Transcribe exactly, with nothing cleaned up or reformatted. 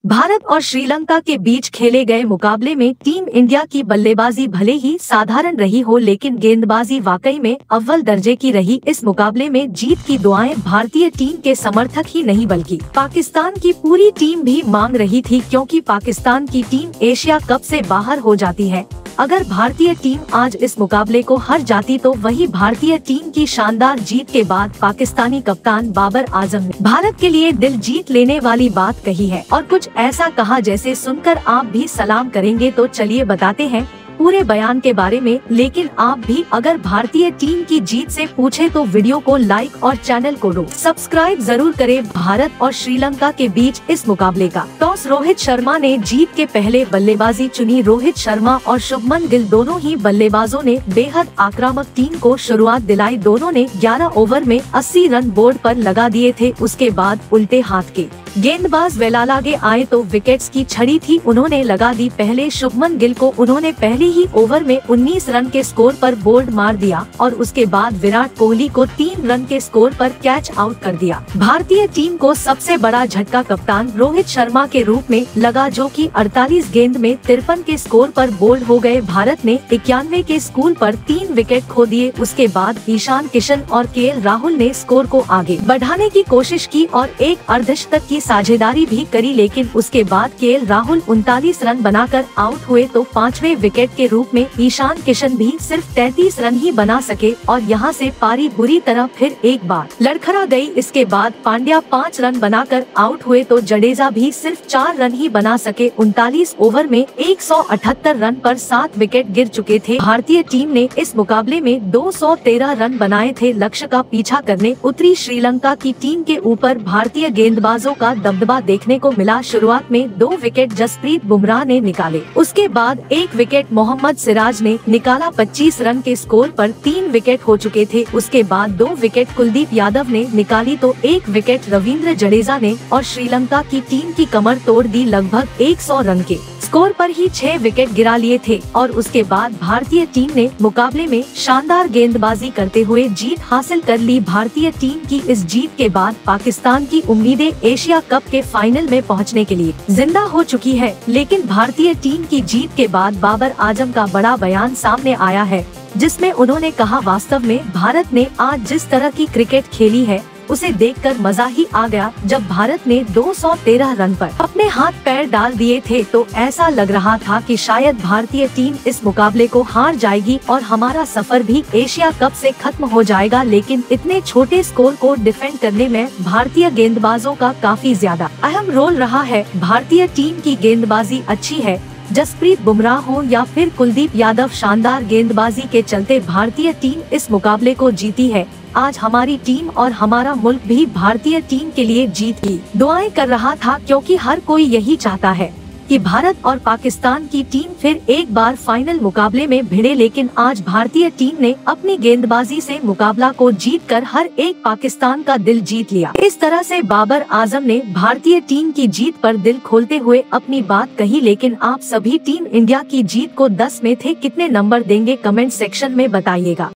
भारत और श्रीलंका के बीच खेले गए मुकाबले में टीम इंडिया की बल्लेबाजी भले ही साधारण रही हो, लेकिन गेंदबाजी वाकई में अव्वल दर्जे की रही। इस मुकाबले में जीत की दुआएं भारतीय टीम के समर्थक ही नहीं बल्कि पाकिस्तान की पूरी टीम भी मांग रही थी, क्योंकि पाकिस्तान की टीम एशिया कप से बाहर हो जाती है। अगर भारतीय टीम आज इस मुकाबले को हार जाती तो वही भारतीय टीम की शानदार जीत के बाद पाकिस्तानी कप्तान बाबर आजम ने भारत के लिए दिल जीत लेने वाली बात कही है और कुछ ऐसा कहा जैसे सुनकर आप भी सलाम करेंगे। तो चलिए बताते हैं पूरे बयान के बारे में। लेकिन आप भी अगर भारतीय टीम की जीत से पूछे तो वीडियो को लाइक और चैनल को रो सब्सक्राइब जरूर करें। भारत और श्रीलंका के बीच इस मुकाबले का टॉस रोहित शर्मा ने जीत के पहले बल्लेबाजी चुनी। रोहित शर्मा और शुभमन गिल दोनों ही बल्लेबाजों ने बेहद आक्रामक टीम को शुरुआत दिलाई। दोनों ने ग्यारह ओवर में अस्सी रन बोर्ड पर लगा दिए थे। उसके बाद उल्टे हाथ के गेंदबाज वेलालागे आए तो विकेट्स की छड़ी थी, उन्होंने लगा दी। पहले शुभमन गिल को उन्होंने पहले ही ओवर में उन्नीस रन के स्कोर पर बोल्ड मार दिया और उसके बाद विराट कोहली को तीन रन के स्कोर पर कैच आउट कर दिया। भारतीय टीम को सबसे बड़ा झटका कप्तान रोहित शर्मा के रूप में लगा, जो कि अड़तालीस गेंद में तिरपन के स्कोर पर बोल्ड हो गए। भारत ने इक्यानवे के स्कोर पर तीन विकेट खो दिए। उसके बाद ईशान किशन और के एल राहुल ने स्कोर को आगे बढ़ाने की कोशिश की और एक अर्धशतक की साझेदारी भी करी, लेकिन उसके बाद के एल राहुल उनतालीस रन बनाकर आउट हुए तो पांचवे विकेट के रूप में ईशान किशन भी सिर्फ तैंतीस रन ही बना सके और यहां से पारी बुरी तरह फिर एक बार लड़खड़ा गई। इसके बाद पांड्या पाँच रन बनाकर आउट हुए तो जडेजा भी सिर्फ चार रन ही बना सके। उनतालीस ओवर में एक सौ अठहत्तर रन पर सात विकेट गिर चुके थे। भारतीय टीम ने इस मुकाबले में दो सौ तेरह रन बनाए थे। लक्ष्य का पीछा करने उतरी श्रीलंका की टीम के ऊपर भारतीय गेंदबाजों का दबदबा देखने को मिला। शुरुआत में दो विकेट जसप्रीत बुमराह ने निकाले, उसके बाद एक विकेट मोहम्मद सिराज ने निकाला। पच्चीस रन के स्कोर पर तीन विकेट हो चुके थे। उसके बाद दो विकेट कुलदीप यादव ने निकाली तो एक विकेट रविंद्र जडेजा ने और श्रीलंका की टीम की कमर तोड़ दी। लगभग एक सौ रन के स्कोर पर ही छह विकेट गिरा लिए थे और उसके बाद भारतीय टीम ने मुकाबले में शानदार गेंदबाजी करते हुए जीत हासिल कर ली। भारतीय टीम की इस जीत के बाद पाकिस्तान की उम्मीदें एशिया कप के फाइनल में पहुंचने के लिए जिंदा हो चुकी है। लेकिन भारतीय टीम की जीत के बाद बाबर आजम का बड़ा बयान सामने आया है, जिसमें उन्होंने कहा, वास्तव में भारत ने आज जिस तरह की क्रिकेट खेली है उसे देखकर मजा ही आ गया। जब भारत ने दो सौ तेरह रन पर अपने हाथ पैर डाल दिए थे तो ऐसा लग रहा था कि शायद भारतीय टीम इस मुकाबले को हार जाएगी और हमारा सफर भी एशिया कप से खत्म हो जाएगा। लेकिन इतने छोटे स्कोर को डिफेंड करने में भारतीय गेंदबाजों का काफी ज्यादा अहम रोल रहा है। भारतीय टीम की गेंदबाजी अच्छी है, जसप्रीत बुमराह हो या फिर कुलदीप यादव, शानदार गेंदबाजी के चलते भारतीय टीम इस मुकाबले को जीती है। आज हमारी टीम और हमारा मुल्क भी भारतीय टीम के लिए जीत की दुआएं कर रहा था, क्योंकि हर कोई यही चाहता है कि भारत और पाकिस्तान की टीम फिर एक बार फाइनल मुकाबले में भिड़े। लेकिन आज भारतीय टीम ने अपनी गेंदबाजी से मुकाबला को जीतकर हर एक पाकिस्तान का दिल जीत लिया। इस तरह से बाबर आजम ने भारतीय टीम की जीत पर दिल खोलते हुए अपनी बात कही। लेकिन आप सभी टीम इंडिया की जीत को दस में थे कितने नंबर देंगे, कमेंट सेक्शन में बताइएगा।